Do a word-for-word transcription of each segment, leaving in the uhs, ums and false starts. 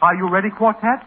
Are you ready, quartet?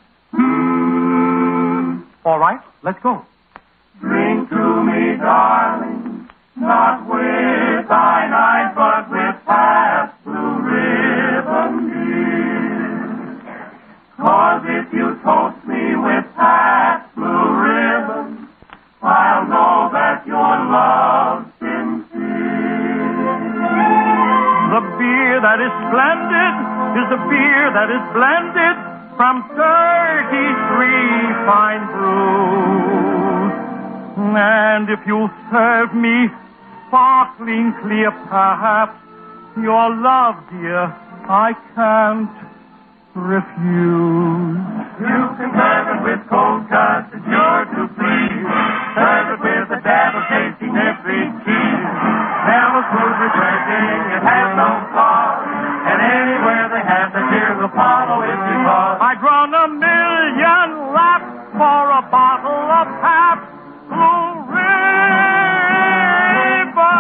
All right, let's go. Drink to me, darling, not with thine eyes, but with Pabst Blue Ribbon beer. 'Cause if you toast me with Pabst Blue Ribbon, I'll know that your love's sincere. The beer that is splendid is the beer that is blended from thirty-three fine brews. And if you serve me sparkling clear Pabst, your love, dear, I can't refuse. You can serve it with cold cuts, it's sure to please. Serve it with a dab of tasty nifty cheese. Now it's smooth, refreshing, it has no flaws. And anywhere they have the cheers will follow it because I'd run a million laps for a bottle of Pabst Blue Ribbon.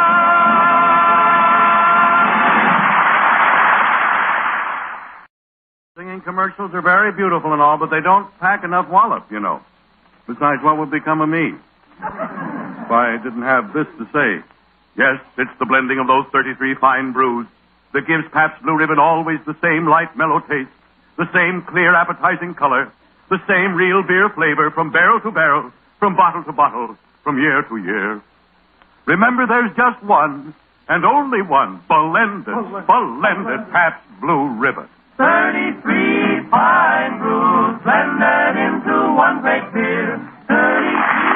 Singing commercials are very beautiful and all, but they don't pack enough wallop, you know. Besides, what would become of me if I didn't have this to say? Yes, it's the blending of those thirty-three fine brews that gives Pabst Blue Ribbon always the same light, mellow taste, the same clear, appetizing color, the same real beer flavor from barrel to barrel, from bottle to bottle, from year to year. Remember, there's just one, and only one, blended, blended Pabst Blue Ribbon. thirty-three fine brews blended into one great beer. thirty-three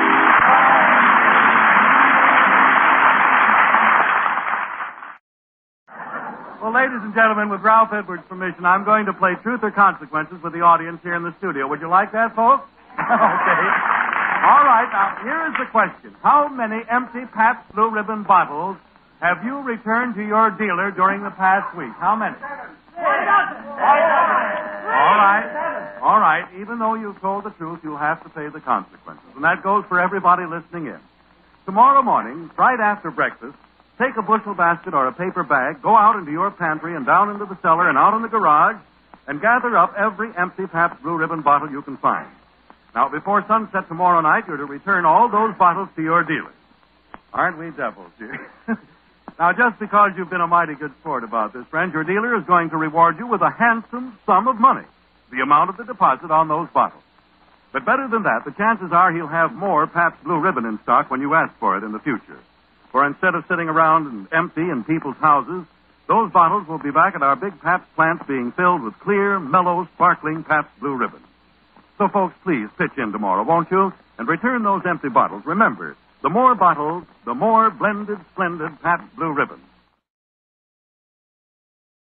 Well, ladies and gentlemen, with Ralph Edwards' permission, I'm going to play Truth or Consequences with the audience here in the studio. Would you like that, folks? Okay. All right, now, here is the question. How many empty Pabst Blue Ribbon bottles have you returned to your dealer during the past week? How many? All right. All right. Even though you've told the truth, you'll have to pay the consequences. And that goes for everybody listening in. Tomorrow morning, right after breakfast, take a bushel basket or a paper bag, go out into your pantry and down into the cellar and out in the garage, and gather up every empty Pabst Blue Ribbon bottle you can find. Now, before sunset tomorrow night, you're to return all those bottles to your dealer. Aren't we devils, dear? Now, just because you've been a mighty good sport about this, friend, your dealer is going to reward you with a handsome sum of money, the amount of the deposit on those bottles. But better than that, the chances are he'll have more Pabst Blue Ribbon in stock when you ask for it in the future. For instead of sitting around and empty in people's houses, those bottles will be back at our big Pabst plants being filled with clear, mellow, sparkling Pabst Blue Ribbon. So, folks, please pitch in tomorrow, won't you? And return those empty bottles. Remember, the more bottles, the more blended, splendid Pabst Blue Ribbon.